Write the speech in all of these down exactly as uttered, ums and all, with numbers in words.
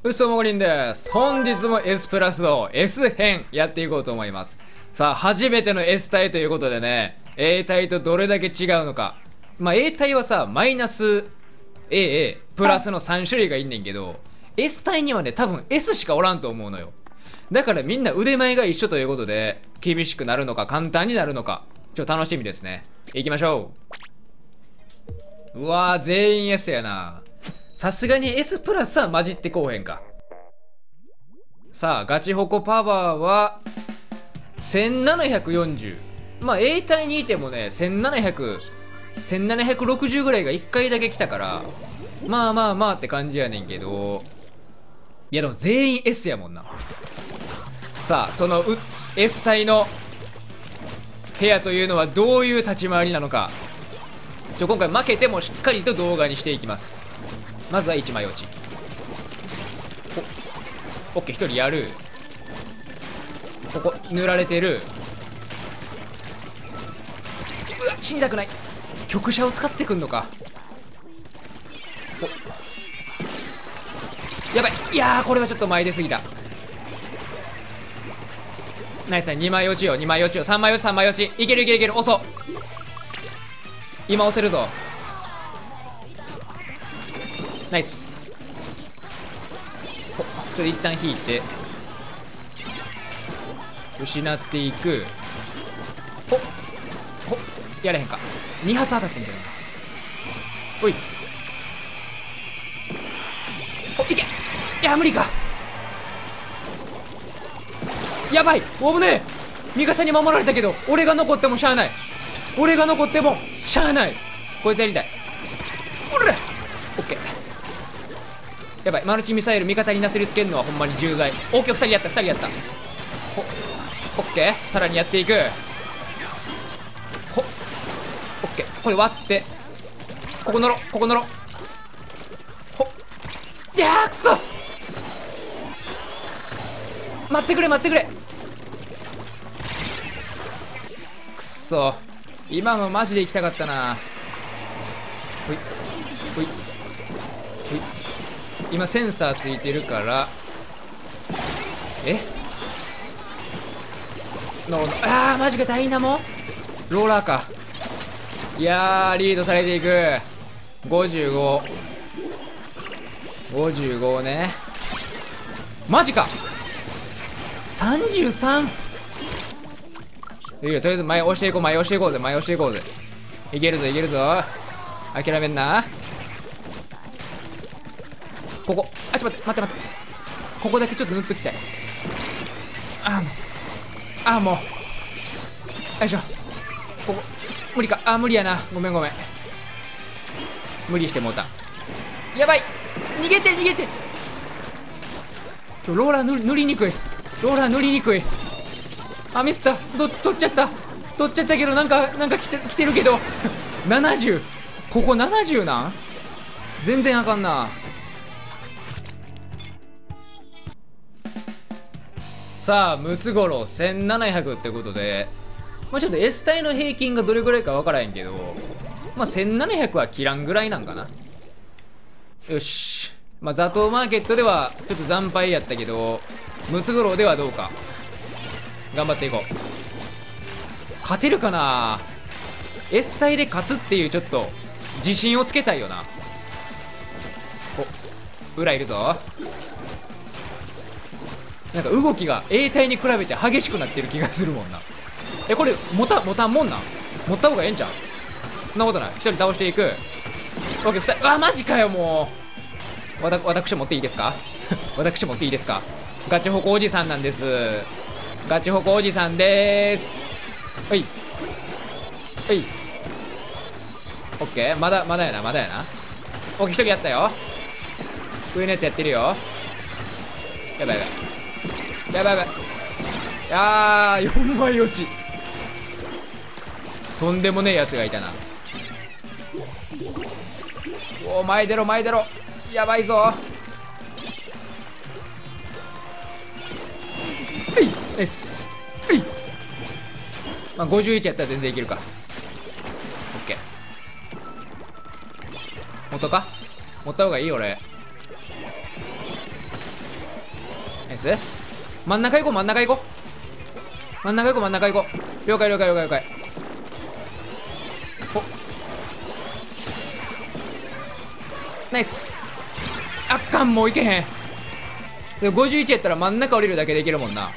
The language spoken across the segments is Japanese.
うそもごりんです。本日も S プラスの S 編やっていこうと思います。さあ、初めての S 体ということでね、A 体とどれだけ違うのか。まあ A 体はさ、マイナス エーエー プラスのさん種類がいんねんけど、S 体にはね、多分 S しかおらんと思うのよ。だからみんな腕前が一緒ということで、厳しくなるのか簡単になるのか、ちょっと楽しみですね。行きましょう。うわー、全員 S やな。さすがに S プラスは混じってこうへんか。さあ、ガチホコパワーはせんななひゃくよんじゅう。まあ A 体にいてもね、せんななひゃく、せんななひゃくろくじゅうぐらいがいっかいだけ来たから、まあまあまあって感じやねんけど、いやでも全員 S やもんな。さあ、そのう S 体の部屋というのはどういう立ち回りなのか、ちょ今回負けてもしっかりと動画にしていきます。まずはいちまい落ち。お、オッケー、ひとりやる。ここ塗られてる。うわ、死にたくない。局舎を使ってくんのか。お、やばい。いやー、これはちょっと前出すぎた。ナイスね。にまい落ちよ、にまい落ちよ、さんまい落ち、さんまい落ち。いけるいけるいける。遅っ。今押せるぞ。ナイス。ほ、ちょっと一旦引いて失っていく。ほほ、やれへんか。に発当たってんだよな。おい、お、いけ。いや無理か。やばい、おねえ。味方に守られたけど俺が残ってもしゃあない。俺が残ってもしゃあない。こいつやりたい。おらオッケー。やばい、マルチミサイル味方になすりつけるのはほんまに重罪。オッケー、ふたりやったふたりやった。ほ、オッケー、さらにやっていく。ほ、オッケー、これ割ってここ乗ろ、ここ乗ろ。ほ、いやーくそ。待ってくれ待ってくれ。くそ、今のマジで行きたかったな。ほいほいほい。今センサーついてるから、え、なるほど。あーマジか。ダイナモローラーか。いやーリードされていく。ごじゅうご、ごじゅうごね。マジか。さんじゅうさん。いいよ、とりあえず前押していこう、前押していこうぜ、前押していこうぜ。いけるぞいけるぞ。諦めんな。ここ、あ、ちょっと待って待って待って、ここだけちょっと塗っときたい。あーもう、あーもう、よいしょ。ここ無理か。あー無理やな。ごめんごめん、無理してもうた。やばい、逃げて逃げて。ちょローラー塗り塗りにくい。ローラー塗りにくい。あ、ミスった。ど取っちゃった取っちゃったけど、なんかなんか来て来てるけどななじゅう、ここななじゅうなん。全然あかんな。さあ、ムツゴロウせんななひゃくってことで、まあちょっと S 体の平均がどれぐらいかわからへんけど、まあせんななひゃくは切らんぐらいなんかな。よし。まあザトウマーケットではちょっと惨敗やったけど、ムツゴロウではどうか。頑張っていこう。勝てるかな。 S 体で勝つっていうちょっと自信をつけたいよな。お、裏いるぞ。なんか動きが A 体に比べて激しくなってる気がするもんな。え、これ持た持たんもんなん。持った方がええんじゃん。そんなことない。一人倒していく。オッケー、二人。あ、マジかよ。もうわた私持っていいですか私持っていいですか。ガチホコおじさんなんです。ガチホコおじさんでーす。はい。はい。オッケー。まだ、まだやな、まだやな。オッケー、一人やったよ。上のやつやってるよ。やばいやばい。やばいやばい。あー、よんまい落ち。とんでもねえやつがいたな。おー、前出ろ、前出ろ。やばいぞ。はい、ナイス。はい。まあ、ごじゅういちやったら全然いけるか。オッケー。元か持った方がいい俺。 イス。真ん中行こう真ん中行こう真ん中行こう真ん中行こう。了解了解了解了解。おナイス。あっかん、もういけへん。でもごじゅういちやったら真ん中降りるだけでいけるもんな。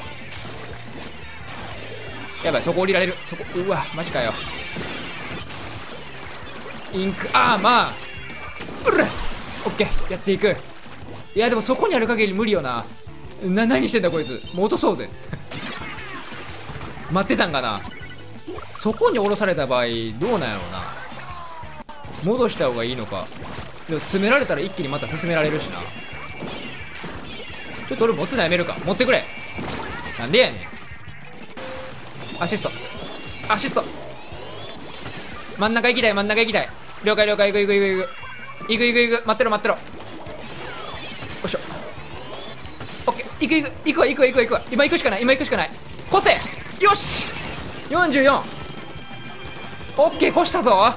やばい、そこ降りられる。そこ、うわマジかよ。インク、ああまあうらオッケー、やっていく。いやでもそこにある限り無理よな。な、何してんだこいつ。もう落とそうぜ待ってたんかな。そこに降ろされた場合どうなんやろうな。戻した方がいいのか。でも詰められたら一気にまた進められるしな。ちょっと俺持つのやめるか。持ってくれ。なんでやねん。アシストアシスト。真ん中行きたい真ん中行きたい。了解了解。行く行く行く行く行く行く。待ってろ待ってろ。よいしょ。オッケー。行く行く行くわ行くわ行くわ行くわ。今行くしかない今行くしかない。越せ。よしよんじゅうよん。オッケー越したぞ。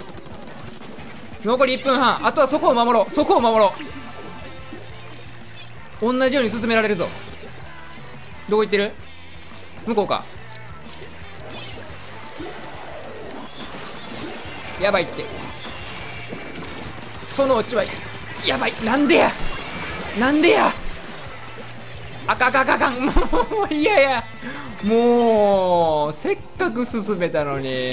残りいっぷんはん。あとはそこを守ろうそこを守ろう。同じように進められるぞ。どこ行ってる。向こうか。やばいって。そのうちはやばい。なんでやなんでや。あかんあかんあかん。もういやいやもうせっかく進めたのに。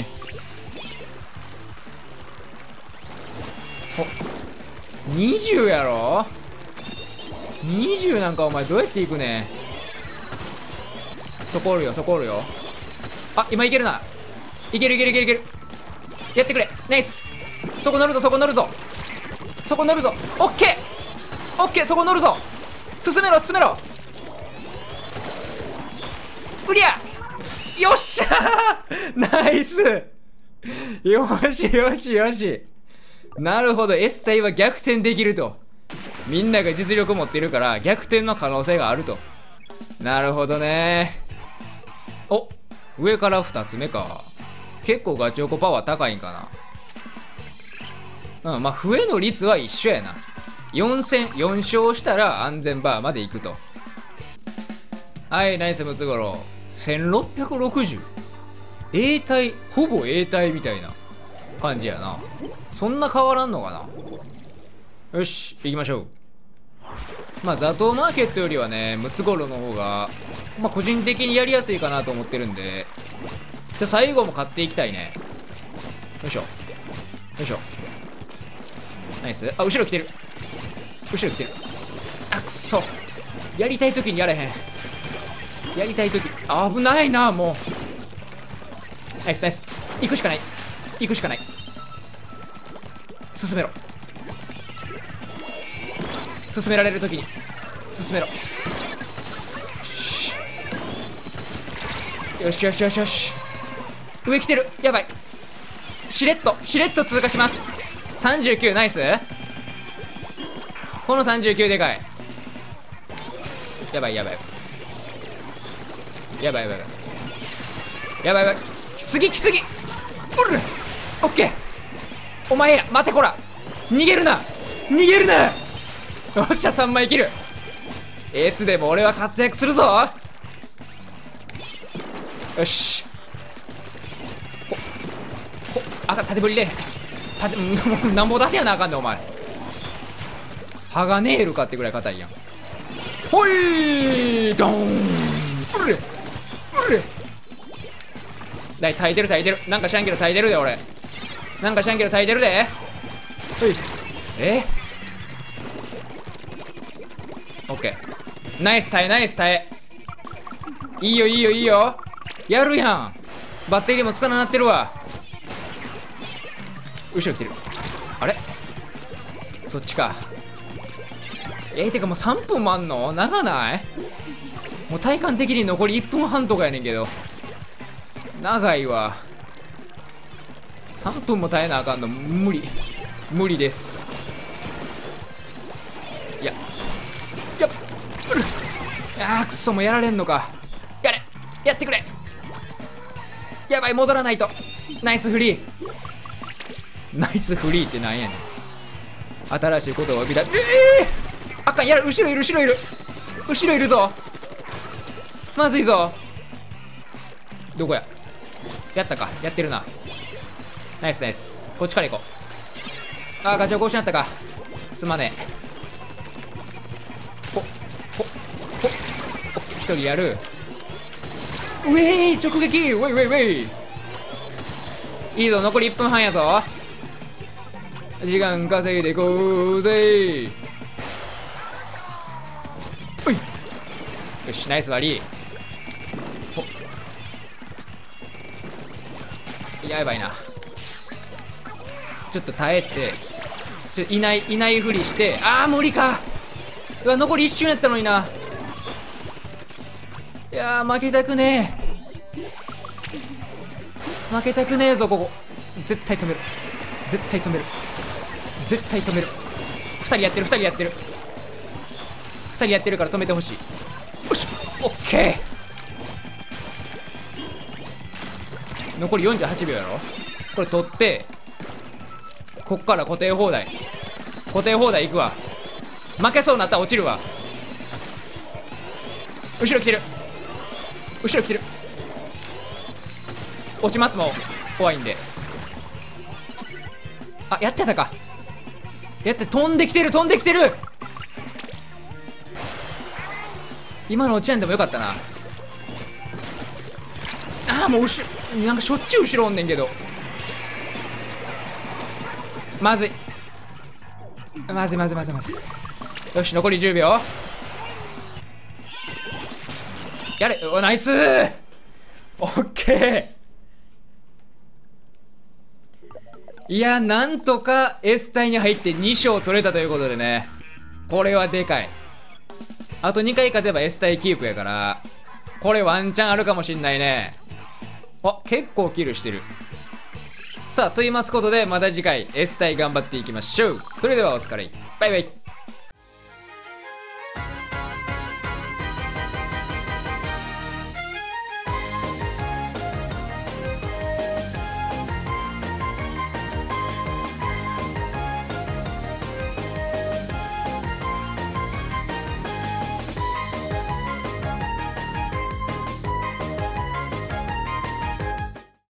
おにじゅうやろ。にじゅうなんかお前どうやっていくねん。そこおるよそこおるよ。あ今いけるな。いけるいけるいけるいける。やってくれナイス。そこ乗るぞそこ乗るぞそこ乗るぞ。オッケーオッケーそこ乗るぞ。進めろ進めろ。うりゃよっしゃーナイス。よしよしよし。なるほど S 隊は逆転できると。みんなが実力を持ってるから逆転の可能性があると。なるほどね。お上からふたつめか。結構ガチョコパワー高いんかな。うんまあ笛の率は一緒やな。よん戦よん勝したら安全バーまで行くと。はいナイスムツゴロウ。せんろっぴゃくろくじゅう A 隊ほぼ A 隊みたいな感じやな。そんな変わらんのかな。よし行きましょう。まあ座頭マーケットよりはねムツゴロウの方がまあ個人的にやりやすいかなと思ってるんで、じゃ最後も買っていきたいね。よいしょよいしょナイス。あ後ろ来てる後ろ来てる。あくそやりたい時にやれへん。やりたい時危ないな。もうナイスナイス。行くしかない行くしかない。進めろ進められる時に進めろ。よしよしよしよし。上来てるやばい。しれっとしれっと通過します。さんじゅうきゅうナイス。このさんじゅうきゅうでかい。やばいやばいやばいやばいやばいやばい。来すぎ来すぎ。うるオッケー。お前や待てこら逃げるな逃げるな。よっしゃさんまい切る。いつでも俺は活躍するぞ。よしほほあか縦振りで縦もうなんぼだけやなあかんねんお前。ハガネールかってぐらい硬いやん。ほいドーンうれうれだい耐えてる耐えてる。なんか知らんけど耐えてるで俺。なんか知らんけど耐えてるで。ほいえオッケーナイス耐えナイス耐え。いいよいいよいいよやるやん。バッテリーもつかななってるわ。後ろ来てる。あれそっちか。えー、てかもうさんぷんもあんの長ない。もう体感的に残りいっぷんはんとかやねんけど長いわ。さんぷんも耐えなあかんの無理無理です。いやいやうるあーくそもうやられんのか。やれやってくれ。やばい戻らないと。ナイスフリーナイスフリーってなんやねん。新しいことを呼び出しええー、あかんやる後ろいる後ろいる後ろいるぞ。まずいぞ。どこや。やったか。やってるな。ナイスナイス。こっちから行こう。あー、ガチャを失ったか。すまねえ。ほほほ一人やる。ウェイ直撃。ウェイウェイウェイ。いいぞ、残りいっぷんはんやぞ。時間稼いでいこうぜ。おい、よし、ナイスバリー。やばいな。ちょっと耐えて、ちょいないいないふりして。ああ無理か。うわ、残り一瞬やったのにな。いやー負けたくねえ。負けたくねえぞここ。絶対止める、絶対止める、絶対止める。ふたりやってる、ふたりやってる、ふたりやってるから止めてほしい。よし、オッケー。残りよんじゅうはちびょうやろ。これ取って、こっから固定放題、固定放題いくわ。負けそうになったら落ちるわ。後ろ来てる、後ろ来てる。落ちますもん、怖いんで。あ、やってたか。やって、飛んできてる、飛んできてる。今の落ちやんでもよかったな。ああもう後ろ、なんかしょっちゅう後ろおんねんけど。まずいまずいまずいまずいまずい。よし、残りじゅうびょう。やれ。お、ナイスー。オッケー。いや、なんとか S 隊に入ってに勝取れたということでね、これはでかい。あとにかい勝てば S 隊キープやから、これワンチャンあるかもしんないね。あ、結構キルしてる。さあ、と言いますことで、また次回 S 隊頑張っていきましょう。それではお疲れ。バイバイ。